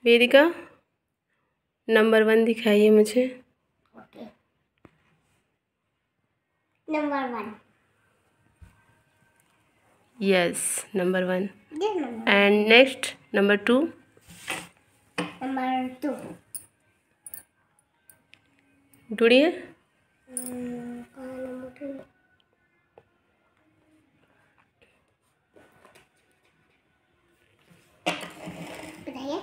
वेदिका number 1 दिखाइए मुझे। Okay, number 1। Yes, number 1। This number. And next number 2। Number 2। ढूंढिए। Number 2। बताइए,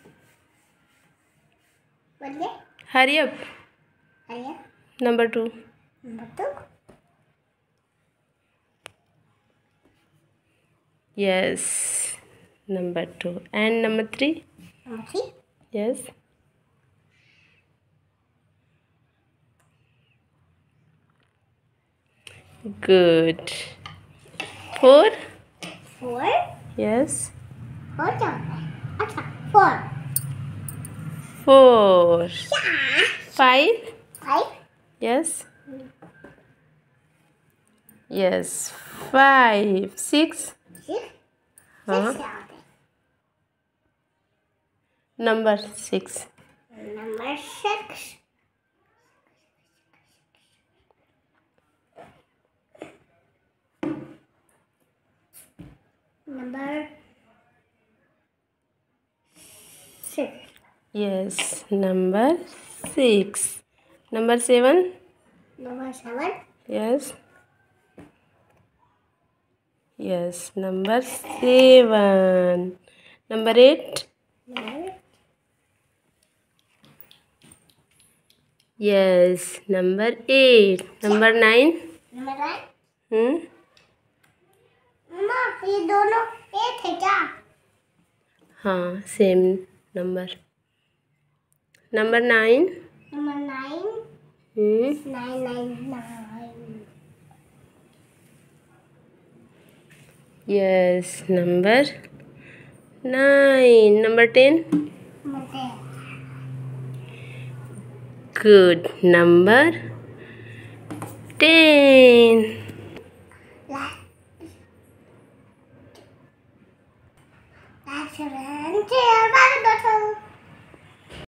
बोलिए। Hurry up. आइए, number 2। Number 2। Yes, number 2 and number 3। Number 3। Yes, good. 4। 4। Yes, 4 क्या होता है? अच्छा, 4। 4। 5। 5। Yes, yes, 5। 6। 6। हाँ, 6 क्या होता है? Number 6। Number 6। Number 6। Yes, number 6। Number 7। Number 7। Yes, yes, number 7। Number 8। Number yes, number 8। Number 9। 9। Hmm, मम्मा, ये दोनों एक है क्या? हाँ, same number. Number 9। Number 9। Hmm, 9 9 9। Yes, number 9। Number 10। Number good, number 10। That's